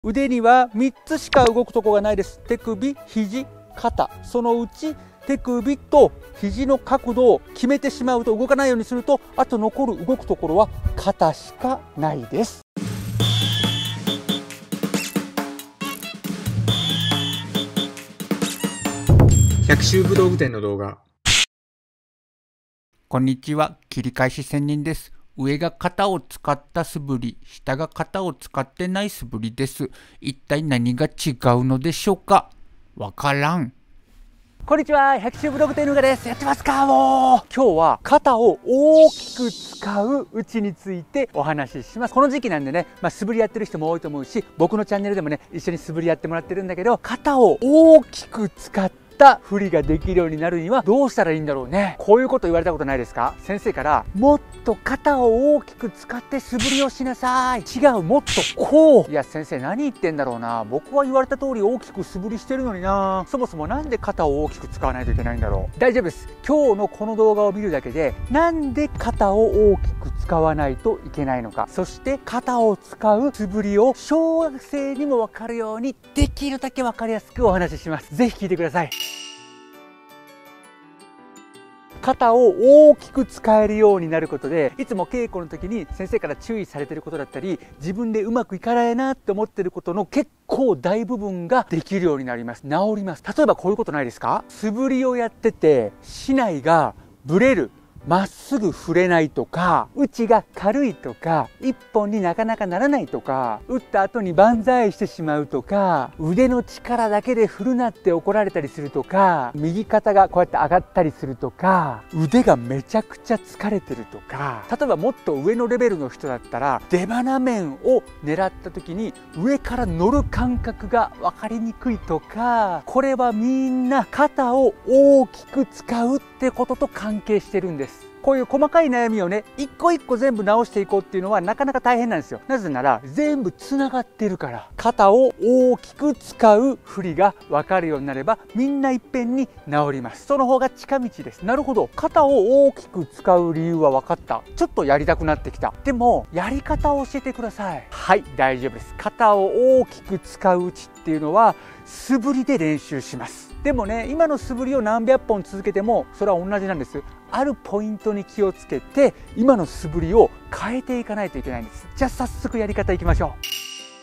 腕には3つしか動くとこがないです。手首、肘、肩。そのうち手首と肘の角度を決めてしまうと、動かないようにすると、あと残る動くところは肩しかないです。 百秋武道具店の動画。 こんにちは、切り返し仙人です。上が型を使った素振り、下が型を使ってない素振りです。一体何が違うのでしょうか？わからん。 こんにちは、百秋武道具店のうがです。やってますか？もう今日は肩を大きく使う打ちについてお話しします。この時期なんでね、素振りやってる人も多いと思うし、僕のチャンネルでもね、一緒に素振りやってもらってるんだけど、肩を大きく使って振りができるようになるにはどうしたらいいんだろうね。こういうこと言われたことないですか？先生からもっと肩を大きく使って素振りをしなさい。違う、もっとこう。いや先生何言ってんだろうな。僕は言われた通り大きく素振りしてるのにな。そもそもなんで肩を大きく使わないといけないんだろう。大丈夫です。今日のこの動画を見るだけでなんで肩を大きく使わないといけないのか、そして肩を使う素振りを小学生にも分かるようにできるだけ分かりやすくお話しします。ぜひ聞いてください。肩を大きく使えるようになることで、いつも稽古の時に先生から注意されてることだったり、自分でうまくいかないなって思ってることの結構大部分ができるようになります。治ります。例えばこういうことないですか？素振りをやってて竹刀がブレる、まっすぐ振れないとか、打ちが軽いとか、一本になかなかならないとか、打った後に万歳してしまうとか、腕の力だけで振るなって怒られたりするとか、右肩がこうやって上がったりするとか、腕がめちゃくちゃ疲れてるとか、例えばもっと上のレベルの人だったら出鼻面を狙った時に上から乗る感覚が分かりにくいとか、これはみんな肩を大きく使うってことと関係してるんです。こういう細かい悩みをね、一個一個全部直していこうっていうのはなかなか大変なんですよ。なぜなら全部つながってるから。肩を大きく使う振りが分かるようになればみんないっぺんに治ります。その方が近道です。なるほど、肩を大きく使う理由は分かった。ちょっとやりたくなってきた。でもやり方を教えてください。はい、大丈夫です。肩を大きく使う打ちっていうのは素振りで練習します。でもね、今の素振りを何百本続けてもそれは同じなんです。あるポイントに気をつけて今の素振りを変えていかないといけないんです。じゃあ早速やり方いきましょう。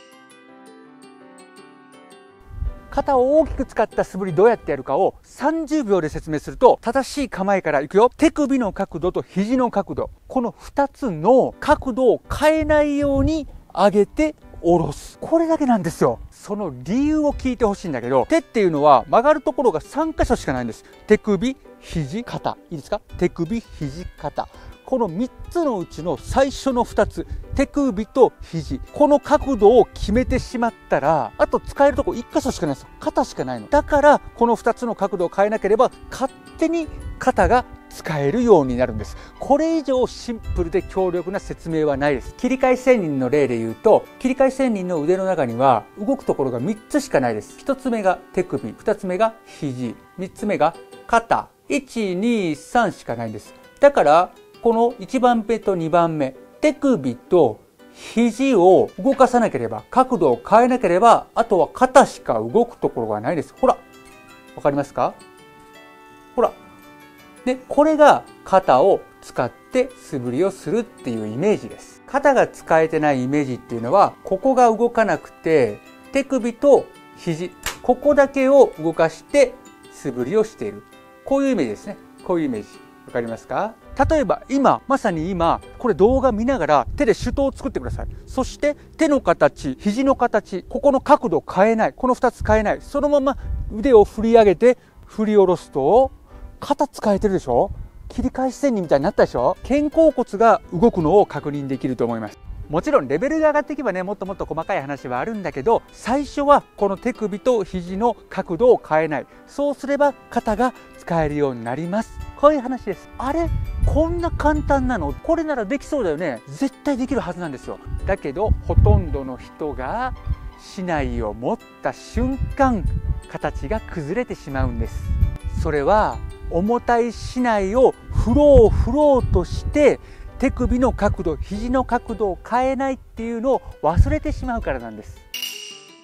肩を大きく使った素振りどうやってやるかを30秒で説明すると、正しい構えからいくよ。手首の角度と肘の角度、この2つの角度を変えないように上げて下ろす。これだけなんですよ。その理由を聞いてほしいんだけど、手っていうのは曲がるところが3箇所しかないんです。手首、肘、肩。いいですか？手首、肘、肩。この3つのうちの最初の2つ、手首と肘、この角度を決めてしまったら、あと使えるとこ1箇所しかないんですよ。肩しかないの。だからこの2つの角度を変えなければ勝手に肩が使えるようになるんです。これ以上シンプルで強力な説明はないです。切り替え仙人の例で言うと、切り替え仙人の腕の中には動くところが3つしかないです。1つ目が手首、2つ目が肘、3つ目が肩。1、2、3しかないんです。だからこの1番目と2番目、手首と肘を動かさなければ、角度を変えなければ、あとは肩しか動くところがないです。ほら、わかりますか？ほら。で、これが肩を使って素振りをするっていうイメージです。肩が使えてないイメージっていうのは、ここが動かなくて、手首と肘、ここだけを動かして素振りをしている。こういうイメージですね。こういうイメージ。わかりますか？例えば今、まさに今、これ動画見ながら手で手刀を作ってください。そして手の形、肘の形、ここの角度を変えない。この2つ変えない。そのまま腕を振り上げて振り下ろすと、肩使えてるでしょ？切り返し仙人みたいになったでしょ？肩甲骨が動くのを確認できると思います。もちろんレベルが上がっていけばね、もっともっと細かい話はあるんだけど、最初はこの手首と肘の角度を変えない。そうすれば肩が使えるようになります。こういう話です。あれ？こんな簡単なの？これならできそうだよね。絶対できるはずなんですよ。だけどほとんどの人が竹刀を持った瞬間、形が崩れてしまうんです。それは重たい竹刀を振ろうとして手首の角度、肘の角度を変えないっていうのを忘れてしまうからなんです。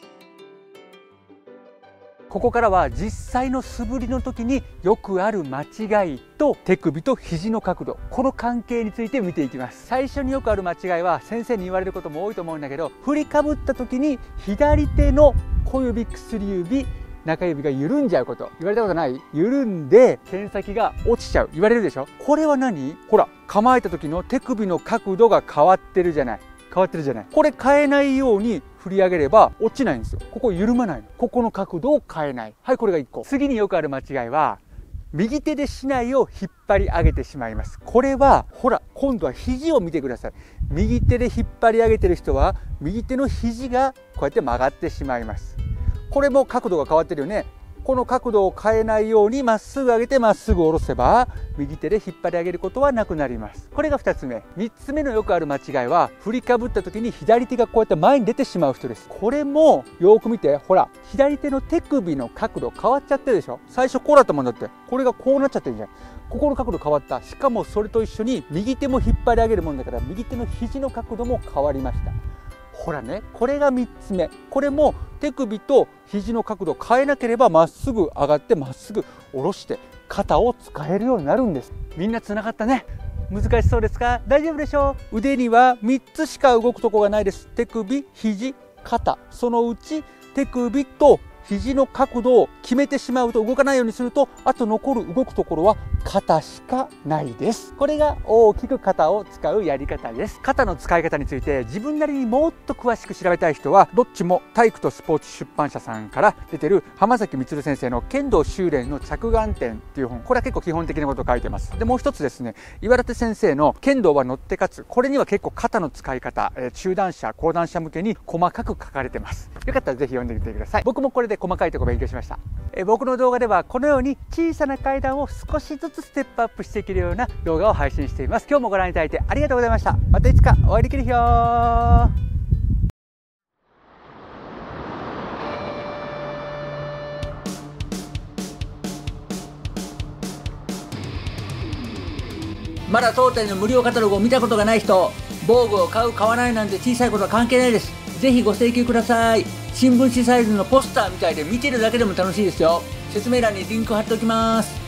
ここからは実際の素振りの時によくある間違いと手首と肘の角度、この関係について見ていきます。最初によくある間違いは先生に言われることも多いと思うんだけど、振りかぶった時に左手の小指、薬指、中指が緩んじゃうこと。言われたことない？緩んで剣先が落ちちゃう。言われるでしょ？これは何？ほら、構えた時の手首の角度が変わってるじゃない。変わってるじゃない。これ変えないように振り上げれば落ちないんですよ。ここ緩まないの。ここの角度を変えない。はい、これが1個。次によくある間違いは、右手で竹刀を引っ張り上げてしまいます。これは、ほら、今度は肘を見てください。右手で引っ張り上げてる人は、右手の肘がこうやって曲がってしまいます。これも角度が変わってるよね。この角度を変えないようにまっすぐ上げてまっすぐ下ろせば右手で引っ張り上げることはなくなります。これが2つ目。3つ目のよくある間違いは振りかぶった時に左手がこうやって前に出てしまう人です。これもよく見て、ほら左手の手首の角度変わっちゃってるでしょ。最初こうだったもんだって、これがこうなっちゃってるじゃん。ここの角度変わった。しかもそれと一緒に右手も引っ張り上げるもんだから右手の肘の角度も変わりました。ほらね、これが3つ目。これも手首と肘の角度を変えなければまっすぐ上がってまっすぐ下ろして肩を使えるようになるんです。みんなつながったね。難しそうですか？大丈夫でしょう。腕には3つしか動くとこがないです。手首、肘、肩。そのうち手首と肘の角度を決めてしまうと、動かないようにすると、あと残る動くところは肩しかないです。これが大きく肩を使うやり方です。肩の使い方について自分なりにもっと詳しく調べたい人は、どっちも体育とスポーツ出版社さんから出てる浜崎充先生の剣道修練の着眼点っていう本、これは結構基本的なことを書いてます。でもう一つですね、岩立先生の剣道は乗って勝つ、これには結構肩の使い方、中段者後段者向けに細かく書かれてます。よかったらぜひ読んでみてください。僕もこれで細かいところ勉強しました。僕の動画ではこのように小さな階段を少しずつステップアップしていけるような動画を配信しています。今日もご覧いただいてありがとうございました。またいつかお会いできる日よ。まだ当店の無料カタログを見たことがない人、防具を買う買わないなんて小さいことは関係ないです。ぜひご請求ください。新聞紙サイズのポスターみたいで見てるだけでも楽しいですよ。説明欄にリンク貼っておきます。